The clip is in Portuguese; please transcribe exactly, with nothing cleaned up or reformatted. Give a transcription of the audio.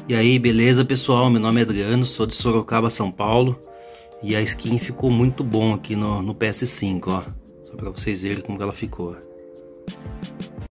E aí, beleza pessoal? Meu nome é Adriano, sou de Sorocaba, São Paulo. E a skin ficou muito bom aqui no, no P S cinco, ó. Só pra vocês verem como que ela ficou.